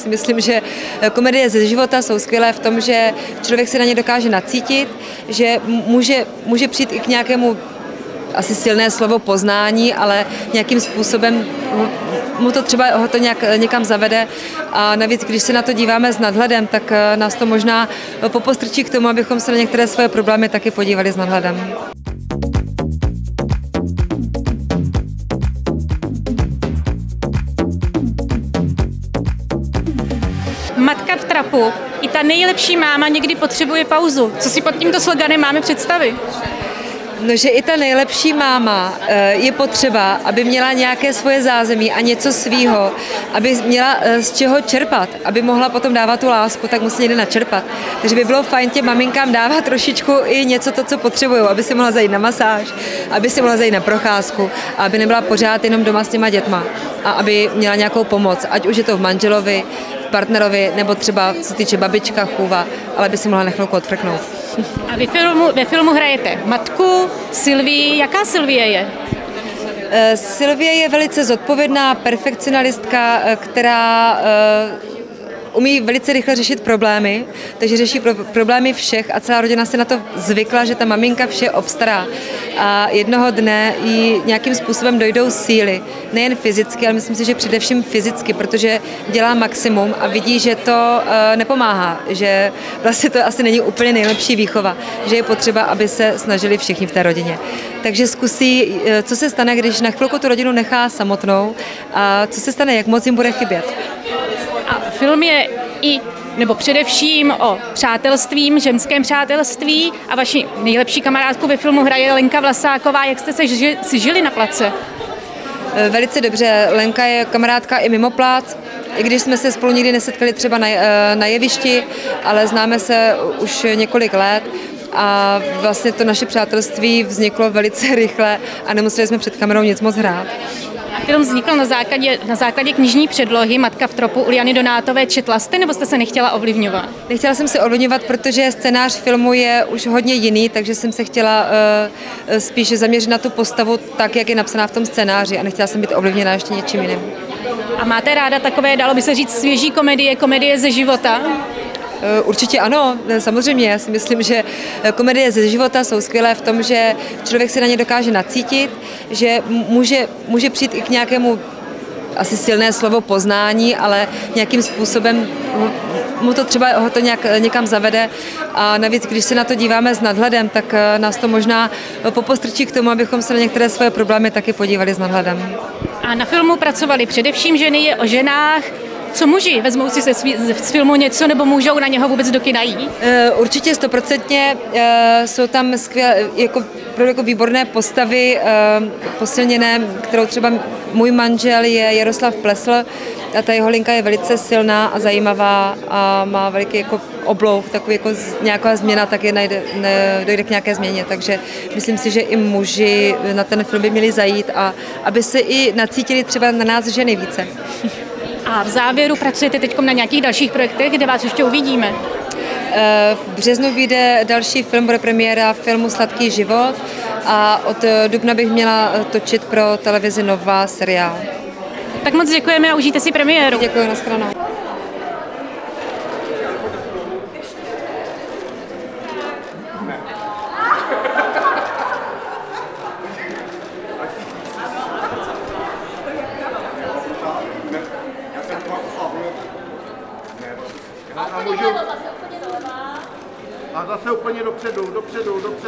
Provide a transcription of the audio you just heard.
si myslím, že komedie ze života jsou skvělé v tom, že člověk se na ně dokáže nacítit, že může přijít i k nějakému, asi silné slovo poznání, ale nějakým způsobem mu to třeba ho to někam zavede a navíc, když se na to díváme s nadhledem, tak nás to možná popostrčí k tomu, abychom se na některé svoje problémy taky podívali s nadhledem. Matka v trapu, i ta nejlepší máma někdy potřebuje pauzu. Co si pod tímto sloganem máme představit? No, že i ta nejlepší máma je potřeba, aby měla nějaké svoje zázemí a něco svýho, aby měla z čeho čerpat, aby mohla potom dávat tu lásku, tak musí někde načerpat. Takže by bylo fajn těm maminkám dávat trošičku i něco to, co potřebují, aby si mohla zajít na masáž, aby si mohla zajít na procházku, aby nebyla pořád jenom doma s těma dětma a aby měla nějakou pomoc, ať už je to v manželovi, v partnerovi, nebo třeba co týče babička, chůva, ale aby si mohla na chvilku odfrknout. A ve filmu hrajete matku, Sylvii. Jaká Sylvie je? Sylvie je velice zodpovědná perfekcionalistka, která umí velice rychle řešit problémy, takže řeší problémy všech a celá rodina se na to zvykla, že ta maminka vše obstará. A jednoho dne jí nějakým způsobem dojdou síly, nejen fyzicky, ale myslím si, že především fyzicky, protože dělá maximum a vidí, že to nepomáhá, že vlastně to asi není úplně nejlepší výchova, že je potřeba, aby se snažili všichni v té rodině. Takže zkusí, co se stane, když na chvilku tu rodinu nechá samotnou a co se stane, jak moc jim bude chybět. A film je nebo především o přátelstvím, ženském přátelství a vaši nejlepší kamarádku ve filmu hraje Lenka Vlasáková. Jak jste si žili na place? Velice dobře. Lenka je kamarádka i mimo plác, i když jsme se spolu nikdy nesetkali třeba na jevišti, ale známe se už několik let. A vlastně to naše přátelství vzniklo velice rychle a nemuseli jsme před kamerou nic moc hrát. A film vznikl na základě knižní předlohy Matka v tropu u Jany Donátové. Četla jste, nebo jste se nechtěla ovlivňovat? Nechtěla jsem se ovlivňovat, protože scénář filmu je už hodně jiný, takže jsem se chtěla spíše zaměřit na tu postavu tak, jak je napsaná v tom scénáři a nechtěla jsem být ovlivněna ještě něčím jiným. A máte ráda takové, dalo by se říct, svěží komedie ze života? Určitě ano, samozřejmě. Já si myslím, že komedie ze života jsou skvělé v tom, že člověk se na ně dokáže nacítit, že může přijít i k nějakému, asi silné slovo poznání, ale nějakým způsobem mu to třeba ho to někam zavede a navíc, když se na to díváme s nadhledem, tak nás to možná popostrčí k tomu, abychom se na některé svoje problémy taky podívali s nadhledem. A na filmu pracovali především ženy, je o ženách. Co muži? Vezmou si z filmu něco nebo můžou na něho vůbec do kina jít? Určitě 100%. Jsou tam skvělé, jako výborné postavy posilněné, kterou třeba můj manžel je Jaroslav Plesl a ta jeho linka je velice silná a zajímavá a má veliký jako oblouk, takový jako nějaká změna, tak dojde k nějaké změně. Takže myslím si, že i muži na ten film by měli zajít a aby se i nacítili třeba na nás ženy více. A v závěru pracujete teď na nějakých dalších projektech, kde vás ještě uvidíme? V březnu vyjde další film, bude premiéra filmu Sladký život a od dubna bych měla točit pro televizi Nova seriál. Tak moc děkujeme a užijte si premiéru. Děkuji, nashledanou. A zase úplně dopředu.